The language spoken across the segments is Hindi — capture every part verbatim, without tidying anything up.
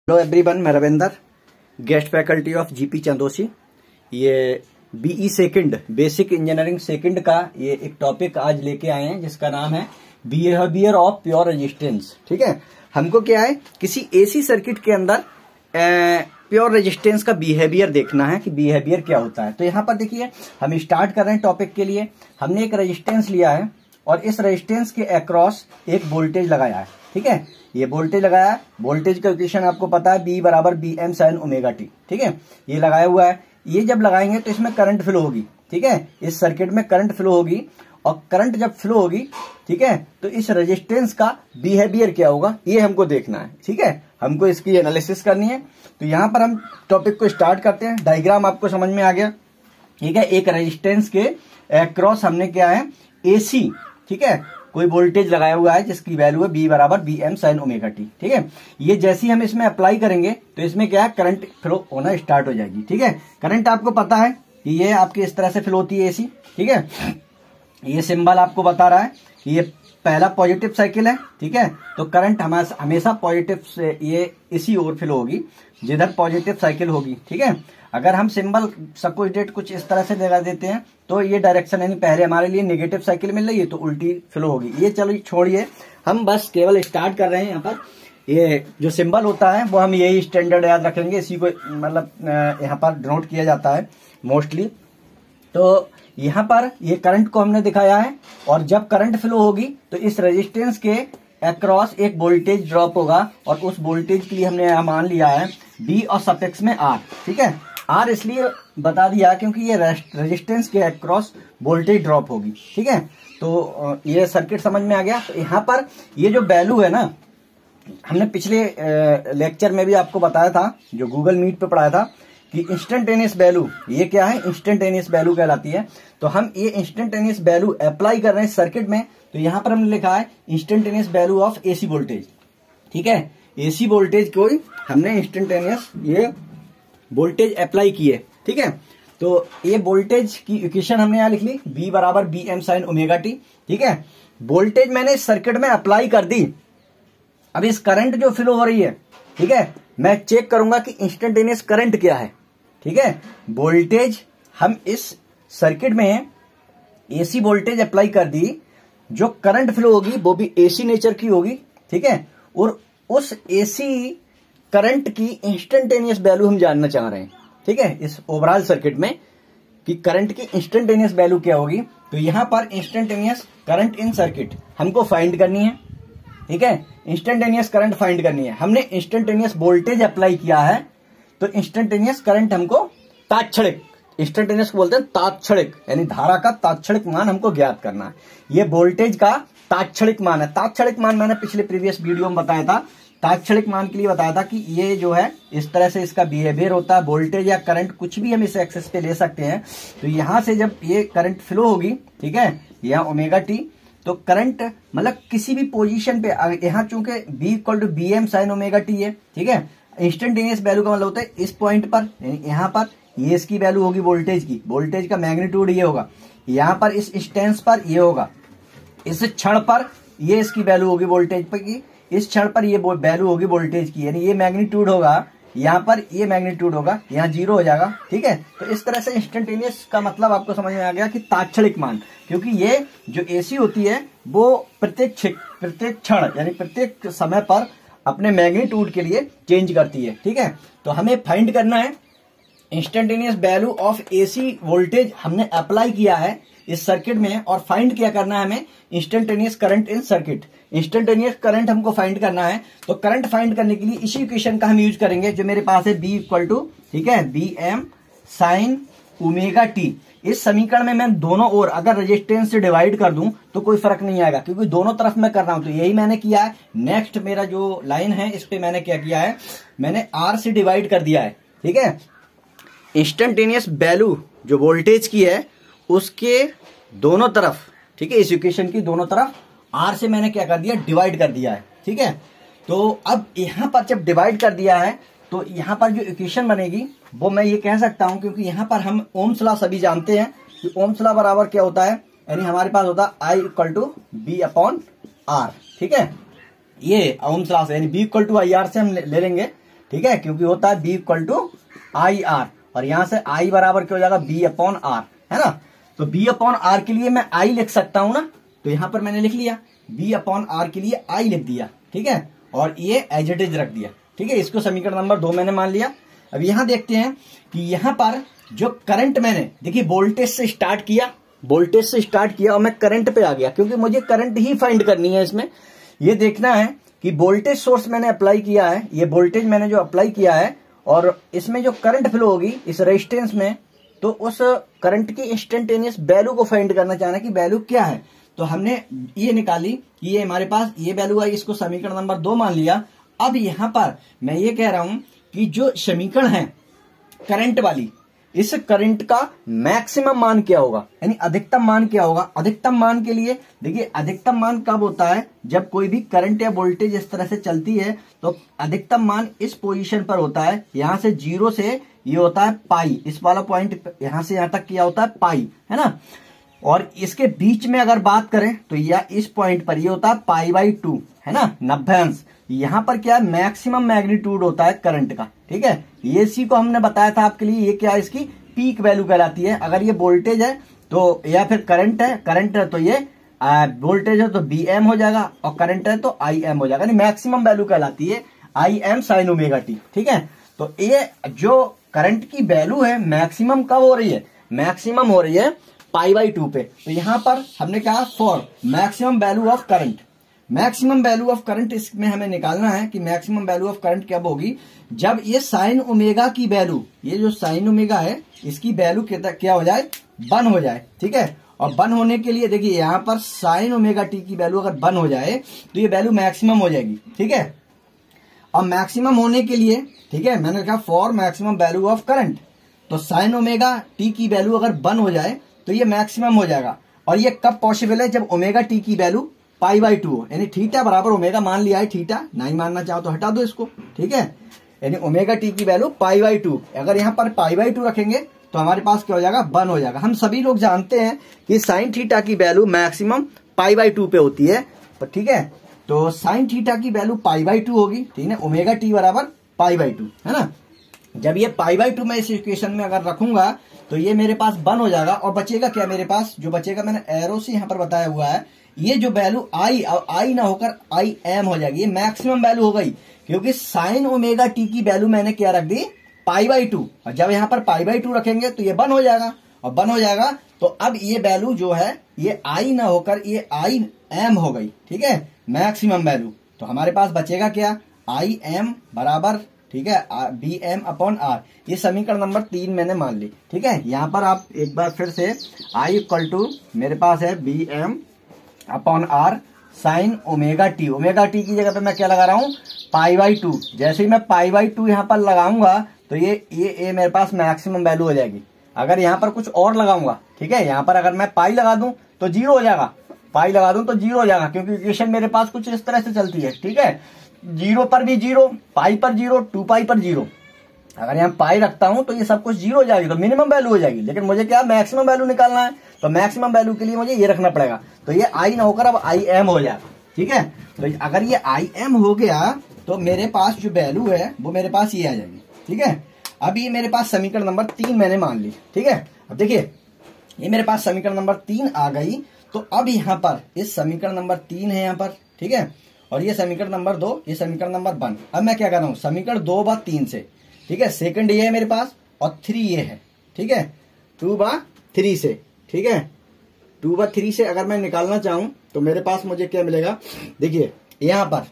हेलो एवरीवन, मैं Ravinder, guest faculty of GP Chandausi. ये BE second basic engineering second का ये एक टॉपिक आज लेके आए हैं जिसका नाम है बिहेवियर ऑफ प्योर रेजिस्टेंस। ठीक है, हमको क्या है, किसी एसी सर्किट के अंदर प्योर रेजिस्टेंस का बिहेवियर देखना है कि बिहेवियर क्या होता है। तो यहाँ पर देखिए, हम स्टार्ट कर रहे हैं टॉपिक के लिए। हमने एक रेजिस्टेंस लिया है और इस रेजिस्टेंस के अक्रॉस एक वोल्टेज लगाया है। ठीक है, ये वोल्टेज लगाया है। वोल्टेज का इक्वेशन आपको पता है, बी बराबर B M sine omega T. ठीक है, ये लगाया हुआ है। ये जब लगाएंगे तो इसमें करंट फ्लो होगी। ठीक है, इस सर्किट में करंट फ्लो होगी और करंट जब फ्लो होगी, ठीक है, तो इस रेजिस्टेंस का बिहेवियर क्या होगा ये हमको देखना है। ठीक है, हमको इसकी एनालिसिस करनी है। तो यहाँ पर हम टॉपिक को स्टार्ट करते हैं। डायग्राम आपको समझ में आ गया। ठीक है, एक रेजिस्टेंस के अक्रॉस हमने क्या है, एसी, ठीक है, कोई वोल्टेज लगाया हुआ है जिसकी वैल्यू है बी बराबर B M sine omega T. ठीक है, ये जैसे ही हम इसमें अप्लाई करेंगे तो इसमें क्या है, करंट फ्लो होना स्टार्ट हो जाएगी। ठीक है, करंट आपको पता है कि ये आपकी इस तरह से फ्लो होती है एसी। ठीक है, ये सिंबल आपको बता रहा है कि ये पहला पॉजिटिव साइकिल है। ठीक है, तो करंट हमारा हमेशा पॉजिटिव से ये इसी ओर फ्लो होगी जिधर पॉजिटिव साइकिल होगी। ठीक है, अगर हम सिंबल सपोज डेट कुछ इस तरह से लगा देते हैं तो ये डायरेक्शन यानी पहले हमारे लिए नेगेटिव साइकिल मिल रही है तो उल्टी फ्लो होगी। ये चलो छोड़िए, हम बस केवल स्टार्ट कर रहे हैं। यहाँ पर ये जो सिंबल होता है वो हम यही स्टैंडर्ड याद रखेंगे, इसी को मतलब यहाँ पर डिनोट किया जाता है मोस्टली। तो यहाँ पर ये करंट को हमने दिखाया है और जब करंट फ्लो होगी तो इस रेजिस्टेंस के अक्रॉस एक वोल्टेज ड्रॉप होगा और उस वोल्टेज के लिए हमने यहाँ मान लिया है बी और सफिक्स में आर। ठीक है, आर इसलिए बता दिया क्योंकि ये रेजिस्टेंस के अक्रॉस वोल्टेज ड्रॉप होगी। ठीक है, तो ये सर्किट समझ में आ गया। तो यहाँ पर ये जो वैल्यू है ना, हमने पिछले लेक्चर में भी आपको बताया था, जो गूगल मीट पे पढ़ाया था कि इंस्टेंटेनियस वैल्यू, ये क्या है, इंस्टेंटेनियस वैल्यू कहलाती है। तो हम ये इंस्टेंटेनियस वैल्यू अप्लाई कर रहे हैं सर्किट में। तो यहाँ पर हमने लिखा है instantaneous value of AC voltage. ठीक है, एसी वोल्टेज को हमने इंस्टेंटेनियस ये वोल्टेज अप्लाई किए। ठीक है, तो ये वोल्टेज की इक्वेशन हमने यहाँ लिख ली, बी बराबर B M sine omega T. ठीक है, वोल्टेज मैंने इस सर्किट में अप्लाई कर दी। अब इस करंट जो फ्लो हो रही है, ठीक है, मैं चेक करूंगा कि इंस्टेंटेनियस करंट क्या है। ठीक है, वोल्टेज हम इस सर्किट में एसी वोल्टेज अप्लाई कर दी, जो करंट फ्लो होगी वो भी एसी नेचर की होगी। ठीक है, और उस एसी करंट की इंस्टेंटेनियस वैल्यू हम जानना चाह रहे हैं। ठीक है, इस ओवरऑल सर्किट में कि करंट की इंस्टेंटेनियस वैल्यू क्या होगी। तो यहां पर इंस्टेंटेनियस करंट इन सर्किट हमको फाइंड करनी है। ठीक है, इंस्टेंटेनियस करंट फाइंड करनी है। हमने इंस्टेंटेनियस वोल्टेज अप्लाई किया है तो इंस्टेंटेनियस करंट हमको तात्क्षणिक, इंस्टेंटेनियस को बोलते हैं तात्क्षणिक, यानी धारा का तात्क्षणिक मान हमको ज्ञात करना है। ये वोल्टेज का तात्क्षणिक मान है। तात्क्षणिक मान मैंने पिछले प्रीवियस वीडियो में बताया था। तात्क्षणिक मान के लिए बताया था कि ये जो है इस तरह से इसका बिहेवियर होता है। वोल्टेज या करंट कुछ भी हम इस एक्सेस पे ले सकते हैं। तो यहां से जब ये करंट फ्लो होगी, ठीक है, यहाँ ओमेगा टी, तो करंट मतलब किसी भी पोजीशन पे, यहाँ चूंकि V equal to B M sine omega T है। ठीक है, इंस्टेंटेनियस वैल्यू का मतलब होता है इस पॉइंट पर, यहाँ पर ये इसकी वैल्यू होगी वोल्टेज की, वोल्टेज का मैग्नीट्यूड ये होगा। यहाँ पर इस इंस्टेंस पर ये होगा, इस क्षण पर ये इसकी वैल्यू होगी वोल्टेज पर की, इस क्षण पर ये वैल्यू होगी वोल्टेज की, यानी ये मैग्नीट्यूड होगा, यहाँ पर ये मैग्नीट्यूड होगा, यहाँ जीरो हो जाएगा। ठीक है, तो इस तरह से इंस्टेंटेनियस का मतलब आपको समझ में आ गया कि तात्क्षणिक मान, क्योंकि ये जो एसी होती है वो प्रत्येक प्रत्येक क्षण यानी प्रत्येक समय पर अपने मैग्नीट्यूड के लिए चेंज करती है। ठीक है, तो हमें फाइंड करना है instantaneous value of AC voltage हमने अप्लाई किया है इस सर्किट में, और फाइंड क्या करना है हमें, instantaneous current in circuit. Instantaneous current हमको फाइंड करना है। तो करंट फाइंड करने के लिए इसी इक्वेशन का हम यूज करेंगे जो मेरे पास है, बी इक्वल टू, ठीक है, B M sine omega T. इस समीकरण में मैं दोनों ओर अगर रेजिस्टेंस से डिवाइड कर दूं तो कोई फर्क नहीं आएगा, क्योंकि दोनों तरफ मैं कर रहा हूं। तो यही मैंने किया है। नेक्स्ट मेरा जो लाइन है इस पे मैंने क्या किया है, मैंने आर से डिवाइड कर दिया है। ठीक है, इंस्टेंटेनियस वैल्यू जो वोल्टेज की है उसके दोनों तरफ, ठीक है, इस इक्वेशन की दोनों तरफ आर से मैंने क्या कर दिया, डिवाइड कर दिया है। ठीक है, तो अब यहां पर जब डिवाइड कर दिया है तो यहां पर जो इक्वेशन बनेगी वो मैं ये कह सकता हूं, क्योंकि यहां पर हम ओम्स लॉ सभी जानते हैं कि ओम्स लॉ बराबर क्या होता है, यानी हमारे पास होता है I equal to V upon R. ठीक है, ये ओम्स लॉ से यानी B equal to I R से हम ले लेंगे। ठीक है, क्योंकि होता है V equal to I R, और यहां से आई बराबर क्या हो जाएगा, बी अपॉन आर, है ना। तो बी अपॉन आर के लिए मैं आई लिख सकता हूं ना, तो यहां पर मैंने लिख लिया बी अपॉन आर के लिए आई लिख दिया, ठीक है, और ये एज इट इज रख दिया, ठीक है। इसको समीकरण नंबर दो मैंने मान लिया। अब यहां देखते हैं कि यहां पर जो करंट मैंने, देखिए वोल्टेज से स्टार्ट किया, वोल्टेज से स्टार्ट किया और मैं करंट पे आ गया, क्योंकि मुझे करंट ही फाइंड करनी है। इसमें ये देखना है कि वोल्टेज सोर्स मैंने अप्लाई किया है, ये वोल्टेज मैंने जो अप्लाई किया है, और इसमें जो करंट फ्लो होगी इस रेजिस्टेंस में, तो उस करंट की इंस्टेंटेनियस वैल्यू को फाइंड करना चाहना कि वैल्यू क्या है। तो हमने ये निकाली कि ये हमारे पास ये वैल्यू आई, इसको समीकरण नंबर दो मान लिया। अब यहां पर मैं ये कह रहा हूं कि जो समीकरण है करंट वाली, इस करंट का मैक्सिमम मान क्या होगा, यानी अधिकतम मान क्या होगा। अधिकतम मान के लिए देखिए, अधिकतम मान कब होता है, जब कोई भी करंट या वोल्टेज इस तरह से चलती है, तो अधिकतम मान इस पोजीशन पर होता है, यहां से जीरो से ये होता है पाई, इस वाला पॉइंट यहां से यहां तक किया होता है पाई, है ना। और इसके बीच में अगर बात करें तो या इस पॉइंट पर ये होता है पाई बाई टू, है ना, नब्बे अंश। यहां पर क्या है, मैक्सिमम मैग्नीट्यूड होता है करंट का, ठीक है। ये सी को हमने बताया था आपके लिए, ये क्या है, इसकी पीक वैल्यू कहलाती है। अगर ये वोल्टेज है तो, या फिर करंट है, करंट है तो ये वोल्टेज है तो बी एम हो जाएगा, और करंट है तो आई एम हो जाएगा, यानी मैक्सिमम वैल्यू कहलाती है I M sine omega T, ठीक है। तो ये जो करंट की वैल्यू है मैक्सिमम कब हो रही है, मैक्सिमम हो रही है पाई बाई टू पे। तो यहां पर हमने कहा for maximum value of current, maximum value of current इसमें हमें निकालना है कि मैक्सिमम वैल्यू ऑफ करंट कब होगी, जब ये साइन ओमेगा की वैल्यू, ये जो साइन ओमेगा है इसकी वैल्यू क्या हो जाए, वन हो जाए, ठीक है। और वन होने के लिए देखिए यहां पर साइन ओमेगा टी की वैल्यू अगर वन हो जाए तो ये वैल्यू मैक्सिमम हो जाएगी, ठीक है। और मैक्सिमम होने के लिए, ठीक है, मैंने कहा for maximum value of current, तो साइन ओमेगा टी की वैल्यू अगर वन हो जाए तो ये मैक्सिमम हो जाएगा। और ये कब पॉसिबल है, जब ओमेगा टी की वैल्यू पाई बाई टू हो, यानी थीटा बराबर ओमेगा मान लिया है, थीटा नहीं मानना चाहो तो हटा दो इसको, ठीक है। यानी ओमेगा टी की वैल्यू पाई बाई टू, अगर यहाँ पर पाई बाई टू रखेंगे तो हमारे पास क्या हो जाएगा, वन हो जाएगा। हम सभी लोग जानते हैं कि साइन थीटा की value maximum pi by two पे होती है, ठीक है। तो साइन थीटा की वैल्यू पाई बाई टू होगी, ठीक है, ओमेगा टी बराबर पाई बाई टू, है ना। जब ये पाई बाई टू मैं इस इक्वेशन में अगर रखूंगा तो ये मेरे पास वन हो जाएगा, और बचेगा क्या मेरे पास, जो बचेगा मैंने एरो से यहाँ पर बताया हुआ है, ये जो वैल्यू आई, आई ना होकर आई एम हो जाएगी, ये मैक्सिमम वैल्यू हो गई, क्योंकि साइन ओमेगा टी की वैल्यू मैंने क्या रख दी, पाई बाई टू, और जब यहाँ पर पाई बाई टू रखेंगे तो ये वन हो जाएगा, और वन हो जाएगा तो अब ये वैल्यू जो है ये आई ना होकर ये आई एम हो गई, ठीक है, मैक्सिमम वैल्यू। तो हमारे पास बचेगा क्या, आई एम बराबर, ठीक है, बी एम अपॉन आर। ये समीकरण नंबर तीन मैंने मान ली, ठीक है। यहाँ पर आप एक बार फिर से आई इक्वल टू मेरे पास है B M upon R sine omega T, omega T की जगह पे मैं क्या लगा रहा हूँ, पाई बाई टू। जैसे ही मैं पाई बाई टू यहाँ पर लगाऊंगा तो ये ये ये मेरे पास मैक्सिमम वैल्यू हो जाएगी। अगर यहाँ पर कुछ और लगाऊंगा, ठीक है, यहाँ पर अगर मैं पाई लगा दूं तो जीरो हो जाएगा, पाई लगा दूं तो जीरो हो जाएगा, क्योंकि इक्वेशन मेरे पास कुछ इस तरह से चलती है, ठीक है। जीरो पर भी जीरो, पाई पर जीरो, टू पाई पर जीरो। अगर यहाँ पाई रखता हूं तो ये सब कुछ जीरो हो जाएगी, तो मिनिमम वैल्यू हो जाएगी, लेकिन मुझे क्या मैक्सिमम वैल्यू निकालना है, तो मैक्सिमम वैल्यू के लिए मुझे ये रखना पड़ेगा। तो ये आई ना होकर अब आई एम हो जाएगा, ठीक है। तो अगर ये आई एम हो गया तो मेरे पास जो वैल्यू है वो मेरे पास ये आ जाएगी, ठीक है। अब ये मेरे पास समीकरण नंबर तीन मैंने मान ली, ठीक है। अब देखिए ये मेरे पास समीकरण नंबर तीन आ गई, तो अब यहाँ पर इस समीकरण नंबर तीन है यहाँ पर, ठीक है, और ये समीकरण नंबर दो, ये समीकरण नंबर वन। अब मैं क्या कर रहा हूँ, समीकरण दो बा तीन से, ठीक है, सेकंड ये है मेरे पास और थ्री ये है, ठीक है, टू बा थ्री से, ठीक है, टू बा थ्री से अगर मैं निकालना चाहूं तो मेरे पास मुझे क्या मिलेगा, देखिए यहाँ पर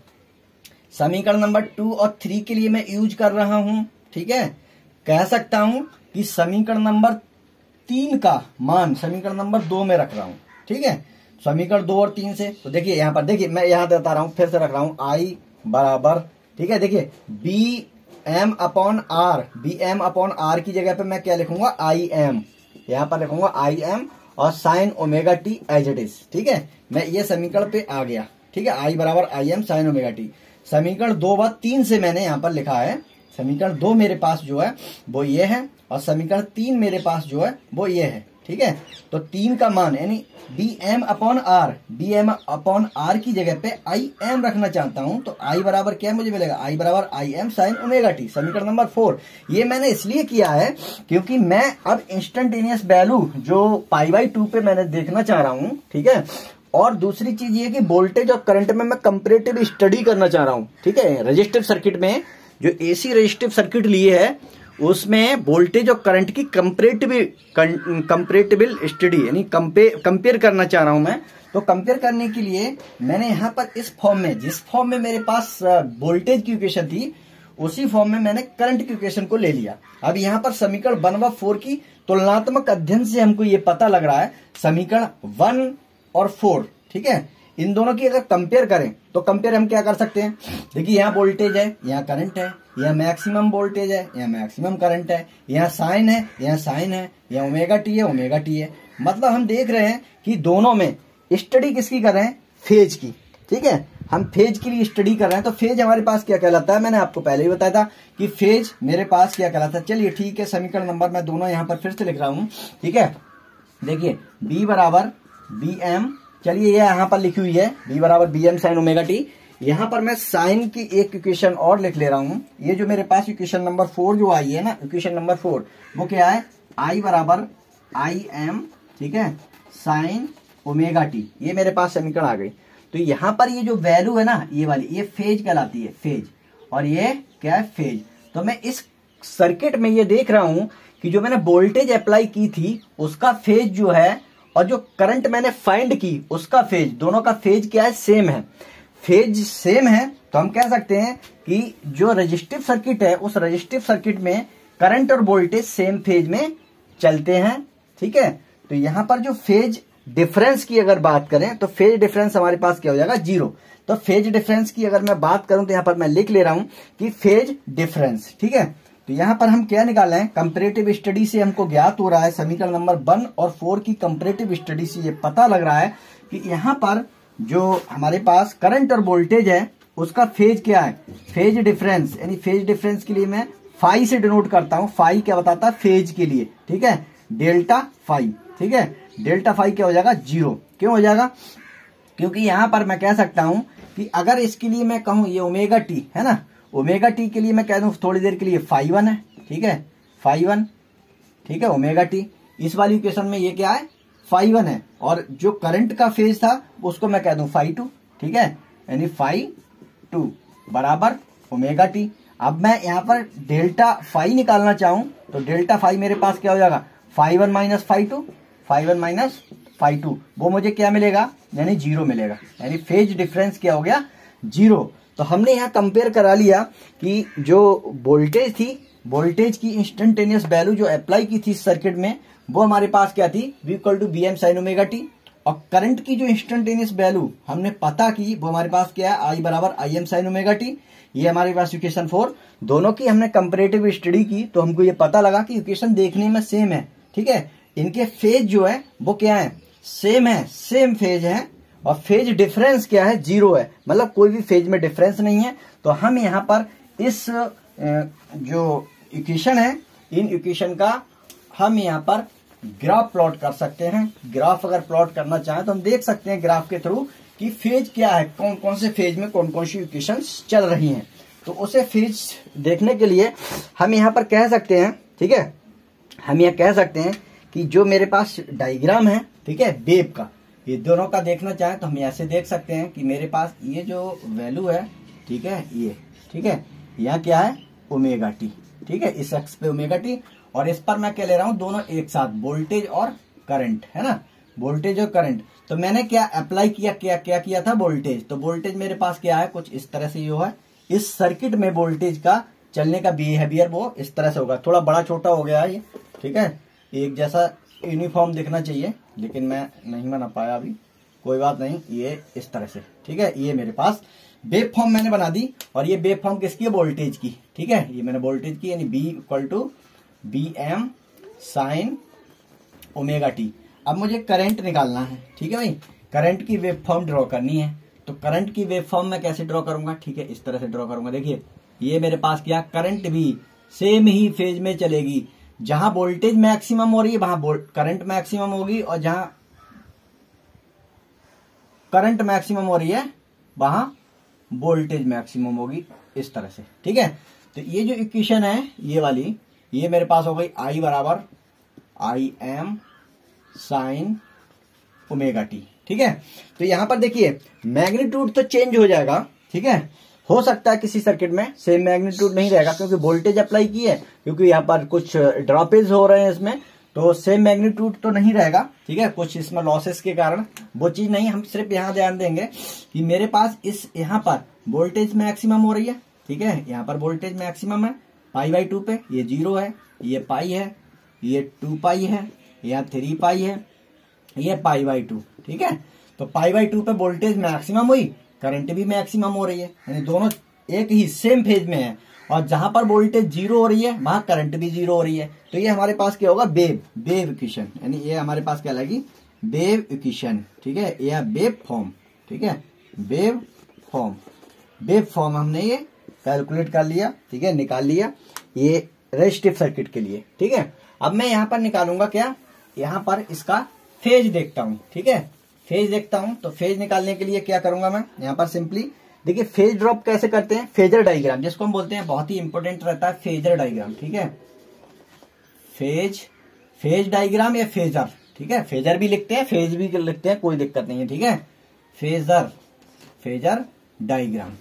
समीकरण नंबर टू और थ्री के लिए मैं यूज कर रहा हूं, ठीक है। कह सकता हूं कि समीकरण नंबर तीन का मान समीकरण नंबर दो में रख रहा हूं, ठीक है, समीकरण दो और तीन से। तो देखिए यहाँ पर, देखिए मैं यहाँ बता रहा हूँ, फिर से रख रहा हूँ, आई बराबर, ठीक है, देखिए V M upon R, V M upon R की जगह पे मैं क्या लिखूंगा, आई एम, यहाँ पर लिखूंगा आई एम और sine omega T as it is, ठीक है। मैं ये समीकरण पे आ गया, ठीक है, आई बराबर I M sine omega T. समीकरण दो व तीन से मैंने यहाँ पर लिखा है, समीकरण दो मेरे पास जो है वो ये है और समीकरण तीन मेरे पास जो है वो ये है, ठीक है। तो तीन का मान यानी B M upon R, V M upon R की जगह पे आई एम रखना चाहता हूं, तो आई बराबर क्या मुझे मिलेगा, आई बराबर I M sine omega T, समीकरण नंबर फोर। ये मैंने इसलिए किया है क्योंकि मैं अब इंस्टेंटेनियस वैल्यू जो पाई बाई टू पे मैंने देखना चाह रहा हूं, ठीक है। और दूसरी चीज ये कि वोल्टेज और करंट में मैं कंपैरेटिव स्टडी करना चाह रहा हूं, ठीक है। रेजिस्टिव सर्किट में जो एसी रेजिस्टिव सर्किट लिए है उसमें वोल्टेज और करंट की कंपैरेटिव कंपैरेटिबल स्टडी यानी कंपेयर करना चाह रहा हूं मैं। तो कंपेयर करने के लिए मैंने यहां पर इस फॉर्म में, जिस फॉर्म में मेरे पास वोल्टेज की इक्वेशन थी उसी फॉर्म में मैंने करंट की इक्वेशन को ले लिया। अब यहां पर समीकरण वन व फोर की तुलनात्मक अध्ययन से हमको ये पता लग रहा है समीकरण वन और फोर, ठीक है, इन दोनों की अगर कंपेयर करें तो कंपेयर हम क्या कर सकते हैं, देखिए यहाँ वोल्टेज है, यहाँ करंट है, यहाँ मैक्सिमम वोल्टेज है, यहाँ मैक्सिमम करंट है, यहाँ साइन है, यहाँ साइन है, यहाँ ओमेगा टी है, ओमेगा टी है। मतलब हम देख रहे हैं कि दोनों में स्टडी किसकी कर रहे हैं, फेज की, ठीक है। हम फेज के लिए स्टडी कर रहे हैं। तो फेज हमारे पास क्या कहलाता है, मैंने आपको पहले ही बताया था कि फेज मेरे पास क्या कहलाता है। चलिए ठीक है, समीकरण नंबर मैं दोनों यहाँ पर फिर से लिख रहा हूँ, ठीक है। देखिए बी बराबर बी एम, चलिए ये यहाँ पर लिखी हुई है बी बराबर B M sine omega T. यहाँ पर मैं साइन की एक इक्वेशन और लिख ले रहा हूं। ये जो मेरे पास इक्वेशन नंबर फोर जो आई है ना, इक्वेशन नंबर फोर वो क्या है, आई बराबर आई एम, ठीक है, साइन ओमेगा टी। ये मेरे पास समीकरण आ गई। तो यहाँ पर ये जो वैल्यू है ना, ये वाली, ये फेज कहलाती है, फेज, और ये क्या है, फेज। तो मैं इस सर्किट में ये देख रहा हूं कि जो मैंने वोल्टेज अप्लाई की थी उसका फेज जो है और जो करंट मैंने फाइंड की उसका फेज, दोनों का फेज क्या है, सेम है। फेज सेम है तो हम कह सकते हैं कि जो रेजिस्टिव सर्किट है उस रेजिस्टिव सर्किट में करंट और वोल्टेज सेम फेज में चलते हैं, ठीक है। तो यहां पर जो फेज डिफरेंस की अगर बात करें तो फेज डिफरेंस हमारे पास क्या हो जाएगा, जीरो। तो फेज डिफरेंस की अगर मैं बात करूं तो यहां पर मैं लिख ले रहा हूं कि फेज डिफरेंस, ठीक है। तो यहां पर हम क्या निकाल रहे हैं, कंपैरेटिव स्टडी से हमको ज्ञात हो रहा है, समीकरण नंबर वन और फोर की कंपैरेटिव स्टडी से ये पता लग रहा है कि यहां पर जो हमारे पास करंट और वोल्टेज है उसका फेज क्या है, फेज डिफरेंस। यानी फेज डिफरेंस के लिए मैं फाई से डिनोट करता हूं। फाई क्या बताता है, फेज के लिए, ठीक है, डेल्टा फाई, ठीक है। डेल्टा फाई क्या हो जाएगा, जीरो। क्यों हो जाएगा, क्योंकि यहां पर मैं कह सकता हूं कि अगर इसके लिए मैं कहूं ये ओमेगा टी है ना, ओमेगा टी के लिए मैं कह दूं थोड़ी देर के लिए फाई वन है, ठीक है, फाई वन, ठीक है, ओमेगा टी। इस वाली इक्वेशन में ये क्या है, फाई वन है। और जो करंट का फेज था उसको मैं कह दूं फाई टू, ठीक है, यानी फाई टू बराबर ओमेगा टी। अब मैं यहाँ पर डेल्टा फाई निकालना चाहूं तो डेल्टा फाई मेरे पास क्या हो जाएगा, phi one minus phi two, phi one minus phi two, वो मुझे क्या मिलेगा, यानी जीरो मिलेगा। यानी फेज डिफरेंस क्या हो गया, जीरो। तो हमने यहाँ कंपेयर करा लिया कि जो वोल्टेज थी, वोल्टेज की इंस्टेंटेनियस वैल्यू जो अप्लाई की थी सर्किट में वो हमारे पास क्या थी, v equal to B M sine omega T. और करंट की जो इंस्टेंटेनियस वैल्यू हमने पता की वो हमारे पास क्या है, आई बराबर I M sine omega T. ये हमारे पास इक्वेशन फोर, दोनों की हमने कंपैरेटिव स्टडी की तो हमको ये पता लगा कि इक्वेशन देखने में सेम है, ठीक है। इनके फेज जो है वो क्या है, सेम है, सेम फेज है। और फेज डिफरेंस क्या है, जीरो है, मतलब कोई भी फेज में डिफरेंस नहीं है। तो हम यहाँ पर इस जो इक्वेशन है, इन इक्वेशन का हम यहाँ पर ग्राफ प्लॉट कर सकते हैं। ग्राफ अगर प्लॉट करना चाहें तो हम देख सकते हैं ग्राफ के थ्रू कि फेज क्या है, कौन कौन से फेज में कौन कौन सी इक्वेशंस चल रही हैं। तो उसे फेज देखने के लिए हम यहाँ पर कह सकते हैं, ठीक है, हम यह कह सकते हैं कि जो मेरे पास डायग्राम है, ठीक है, वेव का, ये दोनों का देखना चाहें तो हम ऐसे देख सकते हैं कि मेरे पास ये जो वैल्यू है, ठीक है, ये, ठीक है, यहाँ क्या है, ओमेगा टी, ठीक है, इस एक्स पे ओमेगा टी। और इस पर मैं क्या ले रहा हूं, दोनों एक साथ, वोल्टेज और करंट, है ना, वोल्टेज और करंट। तो मैंने क्या अप्लाई किया, क्या क्या किया था, वोल्टेज। तो वोल्टेज मेरे पास क्या है, कुछ इस तरह से जो है इस सर्किट में वोल्टेज का चलने का बिहेवियर वो इस तरह से होगा। थोड़ा बड़ा छोटा हो गया है ये, ठीक है, एक जैसा यूनिफॉर्म दिखना चाहिए लेकिन मैं नहीं बना पाया अभी, कोई बात नहीं। ये इस तरह से, ठीक है, ये मेरे पास वेव फॉर्म मैंने बना दी। और ये वेव फॉर्म किसकी है, वोल्टेज की, ठीक है, ये मैंने वोल्टेज की, यानी B equal to B M sine omega T. अब मुझे करंट निकालना है, ठीक है भाई, करंट की वेव फॉर्म ड्रॉ करनी है। तो करंट की वेव फॉर्म मैं कैसे ड्रॉ करूंगा, ठीक है, इस तरह से ड्रॉ करूंगा। देखिए ये मेरे पास क्या, करंट भी सेम ही फेज में चलेगी, जहां वोल्टेज मैक्सिमम हो रही है वहां करंट मैक्सिमम होगी, और जहां करंट मैक्सिमम हो रही है वहां वोल्टेज मैक्सिमम होगी, इस तरह से। ठीक है, तो ये जो इक्वेशन है ये वाली, ये मेरे पास हो गई आई बराबर I M sine omega T. ठीक है, तो यहां पर देखिए मैग्नीट्यूड तो चेंज हो जाएगा। ठीक है, हो सकता है किसी सर्किट में सेम मैग्नीट्यूड नहीं रहेगा क्योंकि वोल्टेज अप्लाई की है, क्योंकि यहाँ पर कुछ ड्रॉपेज हो रहे हैं इसमें, तो सेम मैग्नीट्यूड तो नहीं रहेगा। ठीक है, कुछ इसमें लॉसेस के कारण वो चीज नहीं, हम सिर्फ यहाँ ध्यान देंगे कि मेरे पास इस यहाँ पर वोल्टेज मैक्सिमम हो रही है। ठीक है, यहाँ पर वोल्टेज मैक्सिमम है पाई बाई टू पे, ये जीरो है, ये पाई है, ये टू पाई है, यहाँ थ्री पाई है, ये पाई बाई टू। ठीक है, तो पाई बाई टू पे वोल्टेज मैक्सिमम हुई, करंट भी मैक्सिमम हो रही है, यानी दोनों एक ही सेम फेज में है, और जहां पर वोल्टेज जीरो हो रही है वहां करंट भी जीरो हो रही है। तो ये हमारे पास क्या होगा, वेव वेव इक्वेशन, यानी ये हमारे पास क्या लगी, वेव इक्वेशन। ठीक है, या वेव फॉर्म। ठीक है, वेव फॉर्म, वेव फॉर्म हमने ये कैलकुलेट कर लिया। ठीक है, निकाल लिया ये रेजिस्टिव सर्किट के लिए। ठीक है, अब मैं यहाँ पर निकालूंगा क्या, यहाँ पर इसका फेज देखता हूँ। ठीक है, फेज देखता हूँ, तो फेज निकालने के लिए क्या करूंगा मैं, यहाँ पर सिंपली देखिए फेज ड्रॉप कैसे करते हैं, फेजर डायग्राम जिसको हम बोलते हैं, बहुत ही इंपॉर्टेंट रहता है फेजर डायग्राम। ठीक है, फेज फेज डायग्राम या फेजर। ठीक है, फेजर भी लिखते हैं, फेज भी लिखते हैं, कोई दिक्कत नहीं है। ठीक है, phasor phasor diagram.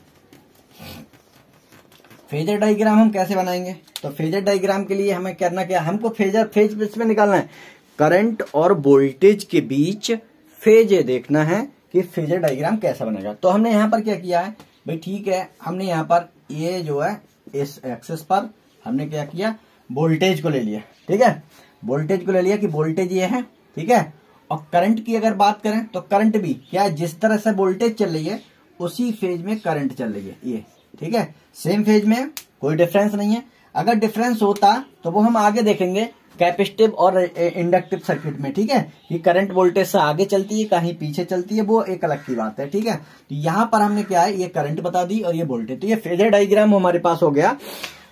Phasor diagram हम कैसे बनाएंगे, तो फेजर डायग्राम के लिए हमें करना क्या, हमको फेजर फेज में निकालना है, करंट और वोल्टेज के बीच फेज देखना है कि फेजर डायग्राम कैसा बनेगा। तो हमने यहाँ पर क्या किया है भाई, ठीक है, हमने यहाँ पर ये जो है इस एक्सेस पर हमने क्या किया, वोल्टेज को ले लिया। ठीक है, वोल्टेज को ले लिया कि वोल्टेज ये है। ठीक है, और करंट की अगर बात करें तो करंट भी क्या, जिस तरह से वोल्टेज चल रही है उसी फेज में करंट चल रही है ये। ठीक है, सेम फेज में, कोई डिफरेंस नहीं है। अगर डिफरेंस होता तो वो हम आगे देखेंगे कैपेसिटिव और इंडक्टिव सर्किट में। ठीक है, कि करंट वोल्टेज से आगे चलती है कहीं पीछे चलती है, वो एक अलग की बात है। ठीक है, तो यहाँ पर हमने क्या है, ये करंट बता दी और ये वोल्टेज, तो ये फेजर डायग्राम हमारे पास हो गया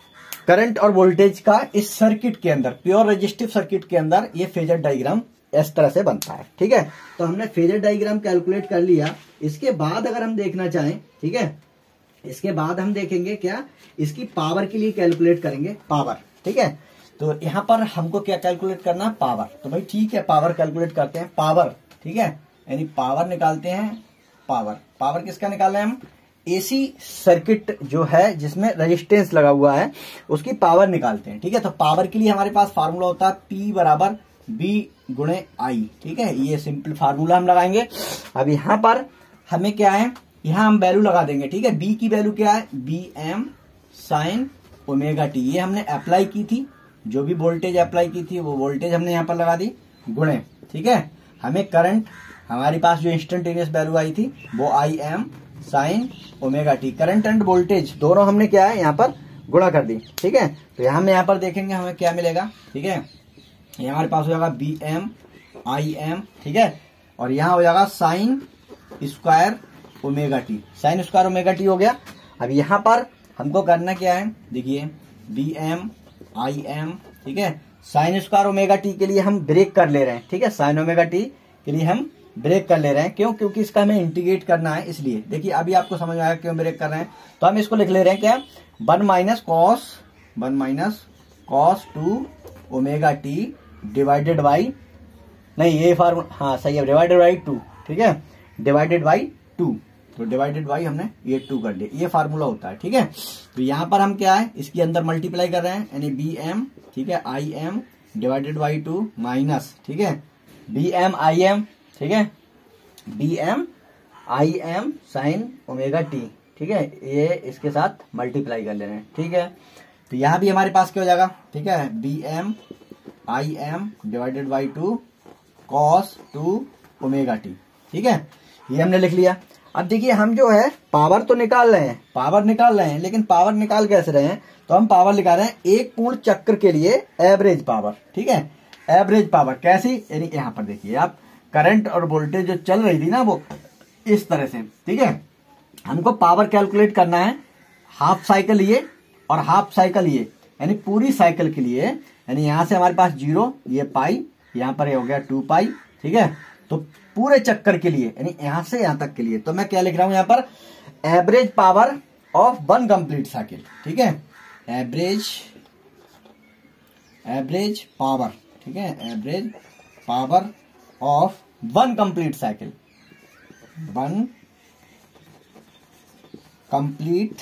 करंट और वोल्टेज का इस सर्किट के अंदर, प्योर रेजिस्टिव सर्किट के अंदर ये फेजर डायग्राम इस तरह से बनता है। ठीक है, तो हमने फेजर डायग्राम कैलकुलेट कर लिया। इसके बाद अगर हम देखना चाहें, ठीक है, इसके बाद हम देखेंगे क्या, इसकी पावर के लिए कैलकुलेट करेंगे पावर। ठीक है, तो यहाँ पर हमको क्या कैलकुलेट करना है, पावर। तो भाई ठीक है, पावर कैलकुलेट करते हैं, पावर। ठीक है, यानी पावर निकालते हैं, पावर पावर किसका निकालना है हम, एसी सर्किट जो है जिसमें रेजिस्टेंस लगा हुआ है उसकी पावर निकालते हैं। ठीक है, तो पावर के लिए हमारे पास फार्मूला होता है पी बराबर बी गुणे आई। ठीक है, ये सिंपल फार्मूला हम लगाएंगे। अब यहाँ पर हमें क्या है, यहाँ हम वैल्यू लगा देंगे। ठीक है, बी की वैल्यू क्या है, B M sine omega T, ये हमने अप्लाई की थी, जो भी वोल्टेज अप्लाई की थी वो वोल्टेज हमने यहाँ पर लगा दी, गुणे। ठीक है, हमें करंट, हमारे पास जो इंस्टेंटेनियस वैल्यू आई थी वो I M sine omega T, current and voltage दोनों हमने क्या है यहाँ पर गुणा कर दी। ठीक है, तो यहाँ हम यहाँ पर देखेंगे हमें क्या मिलेगा। ठीक है, ये हमारे पास हो जाएगा बी एम आई एम। ठीक है, और यहाँ हो जाएगा sine square omega T, sine square omega T हो गया। अब यहाँ पर हमको करना क्या है, देखिए बी एम आई एम। ठीक है, साइन स्क्वायर ओमेगा टी के लिए हम ब्रेक कर ले रहे हैं। ठीक है, साइन ओमेगा टी के लिए हम ब्रेक कर ले रहे हैं, क्यों, क्योंकि इसका हमें इंटीग्रेट करना है, इसलिए। देखिए अभी आपको समझ में आया क्यों ब्रेक कर रहे हैं, तो हम इसको लिख ले रहे हैं क्या, one minus cos one minus cos two omega T divided by, नहीं ये फार्मूला, हाँ सही है, डिवाइडेड बाई टू। ठीक है, डिवाइडेड बाई टू, तो डिवाइडेड बाई हमने ये टू कर लिया, ये फार्मूला होता है। ठीक है, तो यहाँ पर हम क्या है, इसके अंदर मल्टीप्लाई कर रहे हैं, यानी बी एम, ठीक है, I M divided by two minus, ठीक है, बी एम आई एम, ठीक है, B M I M sine omega T. ठीक है, ये इसके साथ मल्टीप्लाई कर ले रहे हैं। ठीक है, तो यहाँ भी हमारे पास क्या हो जाएगा, ठीक है, B M I M divided by two cos two omega T. ठीक है, ये हमने लिख लिया। अब देखिए हम जो है पावर तो निकाल रहे हैं, पावर निकाल रहे हैं, लेकिन पावर निकाल कैसे रहे हैं, तो हम पावर निकाल रहे हैं एक पूर्ण चक्र के लिए एवरेज पावर। ठीक है, एवरेज पावर कैसी, यानी यहाँ पर देखिए आप, करंट और वोल्टेज जो चल रही थी ना वो इस तरह से। ठीक है, हमको पावर कैलकुलेट करना है हाफ साइकिल ये और हाफ साइकिल ये, यानी पूरी साइकिल के लिए, यानी यहां से हमारे पास जीरो, ये पाई, यहां पर ये हो गया टू पाई, ठीक है। तो पूरे चक्कर के लिए यानी यहां से यहां तक के लिए तो मैं क्या लिख रहा हूं यहां पर, average power of one complete cycle, ठीक है। एवरेज एवरेज पावर, ठीक है, average power of one complete cycle, one complete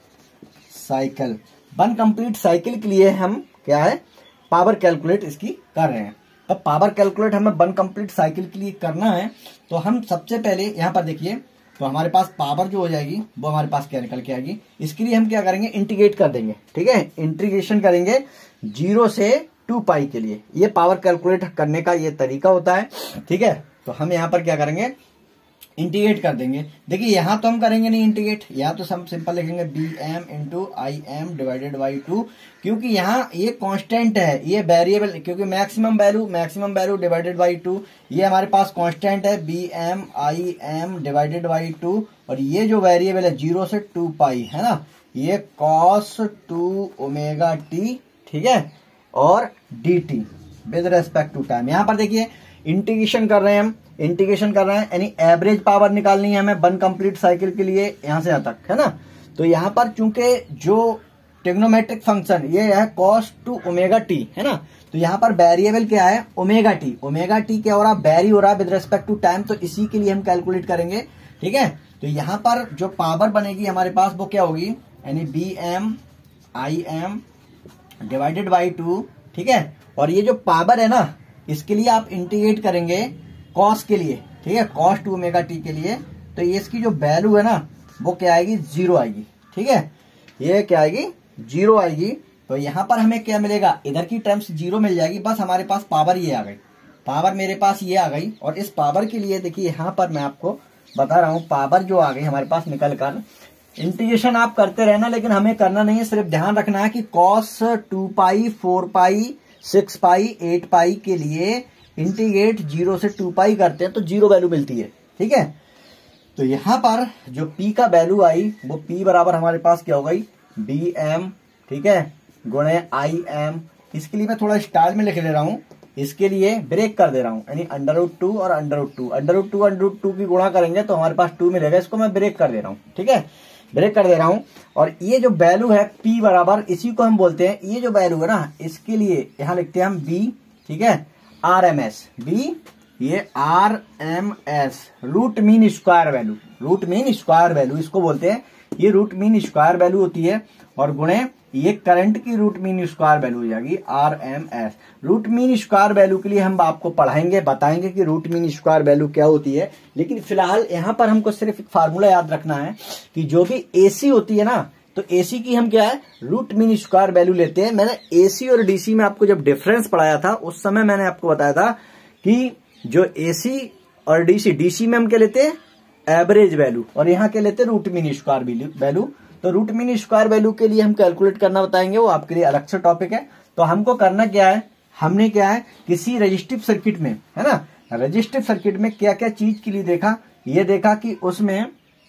cycle. One complete cycle के लिए हम क्या है, पावर कैलकुलेट इसकी कर रहे हैं। अब पावर कैलकुलेट हमें वन कंप्लीट साइकिल के लिए करना है, तो हम सबसे पहले यहां पर देखिए, तो हमारे पास पावर जो हो जाएगी वो हमारे पास क्या निकल के आएगी। इसके लिए हम क्या करेंगे, इंटीग्रेट कर देंगे, ठीक है, इंटीग्रेशन करेंगे जीरो से टू पाई के लिए। ये पावर कैलकुलेट करने का ये तरीका होता है, ठीक है। तो हम यहां पर क्या करेंगे, इंटीग्रेट कर देंगे। देखिए यहां तो हम करेंगे नहीं इंटीग्रेट, यहां तो हम सिंपल लिखेंगे B M into I M divided by two, क्योंकि यहाँ ये कांस्टेंट है, ये वेरिएबल, क्योंकि maximum value maximum value divided by two, ये हमारे पास कांस्टेंट है B M I M divided by two, और ये जो वेरिएबल है जीरो से टू पाई है ना, ये कॉस टू ओमेगा टी, ठीक है, और D T with respect to time. यहां पर देखिए इंटीग्रेशन कर रहे हैं हम, इंटीग्रेशन कर रहे हैं यानी एवरेज पावर निकालनी है हमें वन कंप्लीट साइकिल के लिए, यहां से यहां तक, है ना। तो यहां पर चूंकि जो ट्रिग्नोमेट्रिक फंक्शन ये है कॉस टू ओमेगा टी, है ना, तो यहां पर वेरिएबल क्या है, ओमेगा टी। ओमेगा टी क्या हो रहा है, वेरी हो रहा है विद रेस्पेक्ट टू टाइम, तो इसी के लिए हम कैलकुलेट करेंगे, ठीक है। तो यहां पर जो पावर बनेगी हमारे पास वो क्या होगी, यानी B M I M divided by two, ठीक है। और ये जो पावर है ना, इसके लिए आप इंटीग्रेट करेंगे कॉस के लिए, ठीक है, कॉस टू ओमेगा टी के लिए, तो ये इसकी जो वैल्यू है ना वो क्या आएगी, जीरो आएगी, ठीक है, ये क्या आएगी, जीरो आएगी। तो यहां पर हमें क्या मिलेगा, इधर की टर्म्स जीरो मिल जाएगी, बस हमारे पास पावर ये आ गई, पावर मेरे पास ये आ गई। और इस पावर के लिए देखिए यहां पर मैं आपको बता रहा हूं, पावर जो आ गई हमारे पास निकल कर, इंटीग्रेशन आप करते रहना, लेकिन हमें करना नहीं है, सिर्फ ध्यान रखना है कि cos two pi, four pi, six pi, eight pi के लिए इंटीग्रेट जीरो से टू पाई करते हैं तो जीरो वैल्यू मिलती है, ठीक है। तो यहां पर जो p का वैल्यू आई वो p बराबर हमारे पास क्या हो गई, बी एम, ठीक है, गुणे आई एम। इसके लिए मैं थोड़ा स्टाइल में लिख ले रहा हूं, इसके लिए ब्रेक कर दे रहा हूं, यानी अंडर रूट टू और under root two, under root two under root two की गुणा करेंगे तो हमारे पास टू मिलेगा, इसको मैं ब्रेक कर दे रहा हूं, ठीक है, ब्रेक कर दे रहा हूं। और ये जो वैल्यू है p बराबर, इसी को हम बोलते हैं, ये जो वैल्यू है ना, इसके लिए यहां लिखते हैं हम b, ठीक है, आर एम एस, बी, ये R M S, root mean square value, root mean square value इसको बोलते हैं, ये रूट मीन स्क्वायर वैल्यू होती है, और गुणे ये करंट की रूट मीन स्क्वायर वैल्यू हो जाएगी R M S. Root mean square value के लिए हम आपको पढ़ाएंगे, बताएंगे कि रूट मीन स्क्वायर वैल्यू क्या होती है, लेकिन फिलहाल यहां पर हमको सिर्फ एक फार्मूला याद रखना है कि जो भी एसी होती है ना, तो एसी की हम क्या है, रूट मीन स्क्वायर वैल्यू लेते हैं। मैंने एसी और डीसी में आपको जब डिफरेंस पढ़ाया था उस समय मैंने आपको बताया था कि जो एसी और डीसी, डीसी में हम क्या लेते हैं, एवरेज वैल्यू, और यहाँ क्या लेते हैं, रूट मीन स्क्वायर वैल्यू। तो रूट मीन स्क्वायर वैल्यू के लिए हम कैलकुलेट करना बताएंगे, वो आपके लिए अलग से टॉपिक है। तो हमको करना क्या है, हमने क्या है, किसी रजिस्टिव सर्किट में, है ना, रजिस्टिव सर्किट में क्या क्या चीज के लिए देखा, ये देखा कि उसमें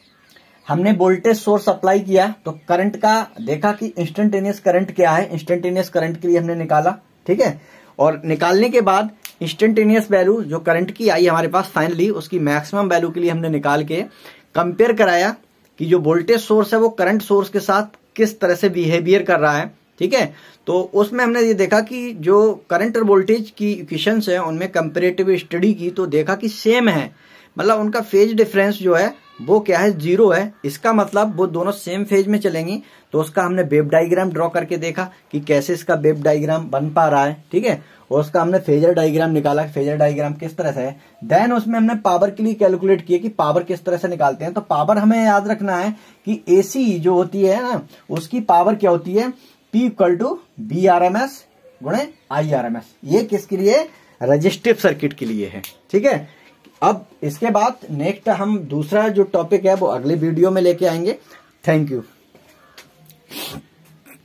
हमने वोल्टेज सोर्स अप्लाई किया तो करंट का देखा कि इंस्टेंटेनियस करंट क्या है, इंस्टेंटेनियस करंट के लिए हमने निकाला, ठीक है। और निकालने के बाद इंस्टेंटेनियस वैल्यू जो करंट की आई हमारे पास फाइनली, उसकी मैक्सिमम वैल्यू के लिए हमने निकाल के कंपेयर कराया कि जो वोल्टेज सोर्स है वो करंट सोर्स के साथ किस तरह से बिहेवियर कर रहा है, ठीक है। तो उसमें हमने ये देखा कि जो करंट और वोल्टेज की इक्वेशंस है उनमें कंपेरेटिव स्टडी की तो देखा कि सेम है, मतलब उनका फेज डिफरेंस जो है वो क्या है, जीरो है। इसका मतलब वो दोनों सेम फेज में चलेंगी। तो उसका हमने वेव डायग्राम ड्रॉ करके देखा कि कैसे इसका वेव डायग्राम बन पा रहा है, ठीक है। और उसका हमने फेजर डायग्राम निकाला, फेजर डायग्राम किस तरह से है। देन उसमें हमने पावर के लिए कैलकुलेट किया कि पावर किस तरह से निकालते हैं। तो पावर हमें याद रखना है कि एसी जो होती है ना, उसकी पावर क्या होती है, P equal to B R M S गुणे आई आर एम एस। ये किसके लिए, रजिस्टिव सर्किट के लिए है, ठीक है। अब इसके बाद नेक्स्ट हम दूसरा जो टॉपिक है वो अगले वीडियो में लेके आएंगे। Thank you.